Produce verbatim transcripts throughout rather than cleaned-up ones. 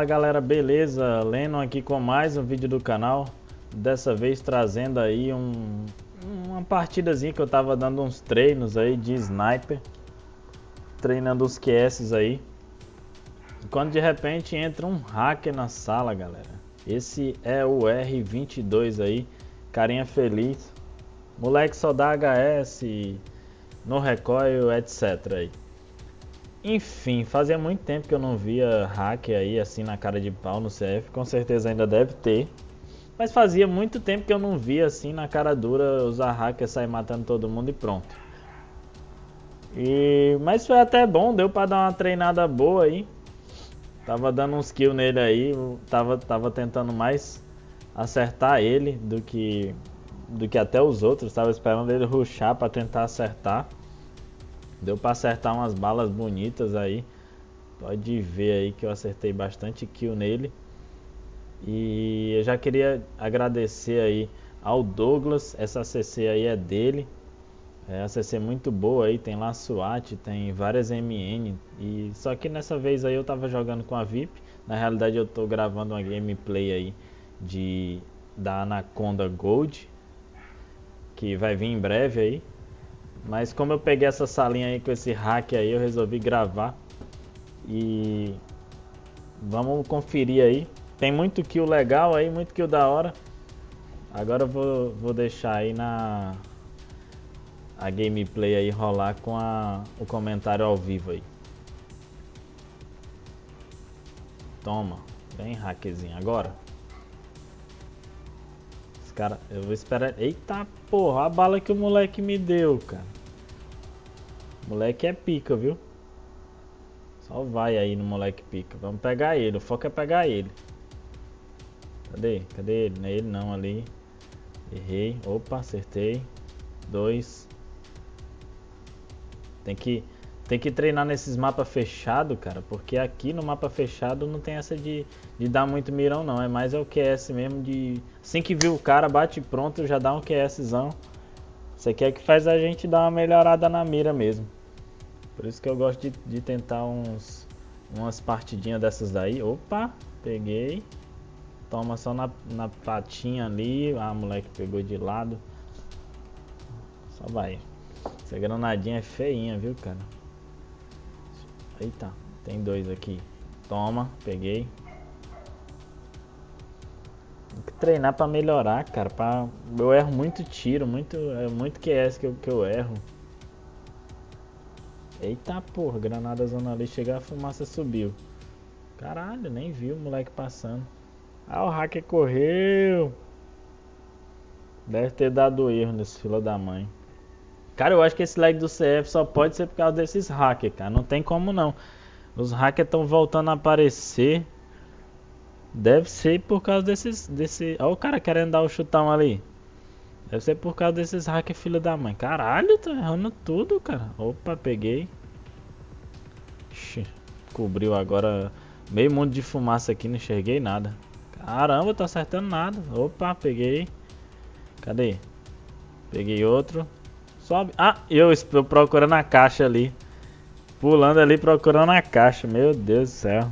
Fala galera, beleza? Leno aqui com mais um vídeo do canal. Dessa vez trazendo aí um, uma partidazinha que eu tava dando uns treinos aí de sniper, treinando os Q S aí. Quando de repente entra um hacker na sala, galera. Esse é o R vinte e dois aí, carinha feliz. Moleque só dá H S, no recoil, etc aí. Enfim, fazia muito tempo que eu não via hacker aí assim na cara de pau no C F. Com certeza ainda deve ter, mas fazia muito tempo que eu não via assim na cara dura usar hacker, sair matando todo mundo e pronto. E mas foi até bom, deu pra dar uma treinada boa aí. Tava dando uns kills nele aí, tava, tava tentando mais acertar ele do que do que até os outros. Tava esperando ele rushar pra tentar acertar. Deu pra acertar umas balas bonitas aí. Pode ver aí que eu acertei bastante kill nele. E eu já queria agradecer aí ao Douglas. Essa A C C aí é dele. É A C C muito boa aí. Tem lá SWAT, tem várias M N. E só que nessa vez aí eu tava jogando com a V I P. Na realidade eu tô gravando uma gameplay aí de, da Anaconda Gold, que vai vir em breve aí. Mas como eu peguei essa salinha aí com esse hack aí, eu resolvi gravar. E vamos conferir aí. Tem muito kill legal aí, muito kill da hora. Agora eu vou, vou deixar aí na a gameplay aí rolar com a, o comentário ao vivo aí. Toma, bem hackzinho agora. Os cara, eu vou esperar. Eita porra, a bala que o moleque me deu, cara. Moleque é pica, viu? Só vai aí no moleque pica. Vamos pegar ele. O foco é pegar ele. Cadê? Cadê ele? Não é ele não, ali. Errei. Opa, acertei. Dois. Tem que, tem que treinar nesses mapas fechados, cara. Porque aqui no mapa fechado não tem essa de, de dar muito mirão, não. É mais é o Q S mesmo de... Assim que viu o cara, bate pronto, já dá um QSzão. Isso aqui é que faz a gente dar uma melhorada na mira mesmo. Por isso que eu gosto de, de tentar uns, umas partidinhas dessas daí. Opa, peguei. Toma só na, na patinha ali. Ah, moleque pegou de lado. Só vai. Essa granadinha é feinha, viu, cara? Eita, tem dois aqui. Toma, peguei. Tem que treinar pra melhorar, cara. Pra... Eu erro muito tiro, muito, é muito Q S que eu, que eu erro. Eita porra, granada zona ali, chegar a fumaça subiu. Caralho, nem vi o moleque passando. Ah, o hacker correu. Deve ter dado erro nesse fila da mãe. Cara, eu acho que esse lag do C F só pode ser por causa desses hackers, cara. Não tem como não. Os hackers estão voltando a aparecer. Deve ser por causa desses... Desse... Olha o cara querendo dar o chutão ali. Deve ser por causa desses hackers filha da mãe. Caralho, tô errando tudo, cara. Opa, peguei. Ixi, cobriu agora meio mundo de fumaça aqui, não enxerguei nada. Caramba, tô acertando nada. Opa, peguei. Cadê? Peguei outro. Sobe. Ah, eu estou procurando a caixa ali. Pulando ali procurando a caixa. Meu Deus do céu.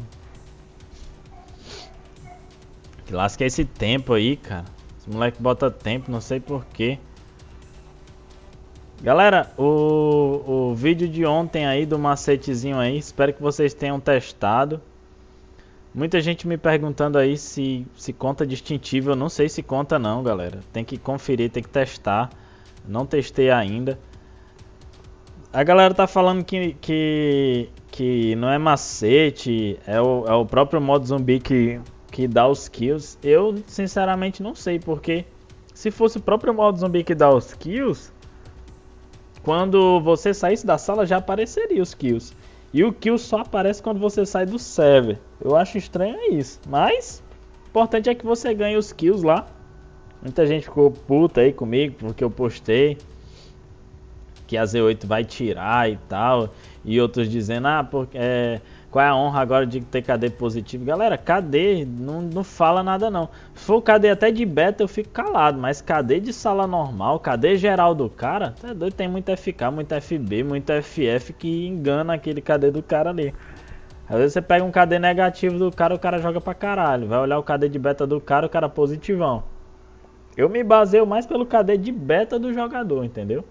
Que lasca esse tempo aí, cara. Esse moleque bota tempo, não sei porquê. Galera, o, o vídeo de ontem aí do macetezinho aí, espero que vocês tenham testado. Muita gente me perguntando aí se, se conta distintivo. Eu não sei se conta não, galera. Tem que conferir, tem que testar. Não testei ainda. A galera tá falando que, que, que não é macete, é o, é o próprio modo zumbi que... que dá os kills. Eu sinceramente não sei, porque se fosse o próprio modo zumbi que dá os kills, quando você saísse da sala já apareceria os kills. E o kill só aparece quando você sai do server. Eu acho estranho isso, mas o importante é que você ganhe os kills lá. Muita gente ficou puta aí comigo porque eu postei que a Z oito vai tirar e tal, e outros dizendo, ah, porque é, qual é a honra agora de ter K D positivo? Galera, K D não, não fala nada não. Se for K D até de beta eu fico calado, mas K D de sala normal, K D geral do cara, tá doido, tem muito F K, muito F B, muito F F que engana aquele K D do cara ali. Às vezes você pega um K D negativo do cara, o cara joga pra caralho. Vai olhar o K D de beta do cara, o cara positivão. Eu me baseio mais pelo K D de beta do jogador, entendeu?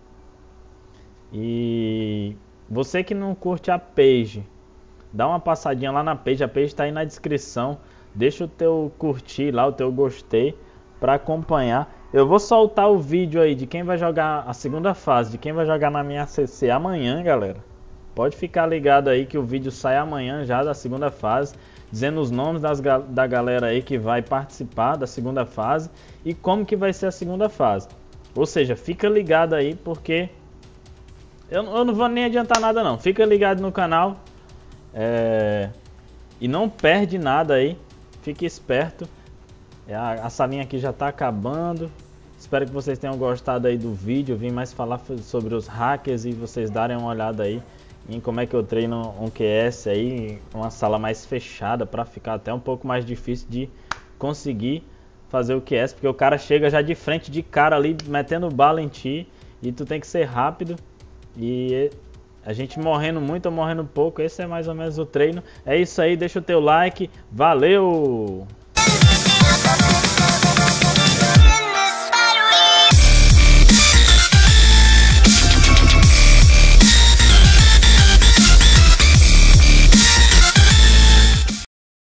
E você que não curte a page, dá uma passadinha lá na page, a page tá aí na descrição. Deixa o teu curtir lá, o teu gostei pra acompanhar. Eu vou soltar o vídeo aí de quem vai jogar a segunda fase, de quem vai jogar na minha C C amanhã, galera. Pode ficar ligado aí que o vídeo sai amanhã já da segunda fase, dizendo os nomes das, da galera aí que vai participar da segunda fase e como que vai ser a segunda fase. Ou seja, fica ligado aí porque eu, eu não vou nem adiantar nada não. Fica ligado no canal é, e não perde nada aí. Fique esperto. A, a salinha aqui já está acabando. Espero que vocês tenham gostado aí do vídeo. Eu vim mais falar sobre os hackers e vocês darem uma olhada aí em como é que eu treino um Q S aí, uma sala mais fechada para ficar até um pouco mais difícil de conseguir fazer o Q S, porque o cara chega já de frente de cara ali metendo bala em ti e tu tem que ser rápido e a gente morrendo muito ou morrendo pouco, esse é mais ou menos o treino. É isso aí, deixa o teu like, valeu!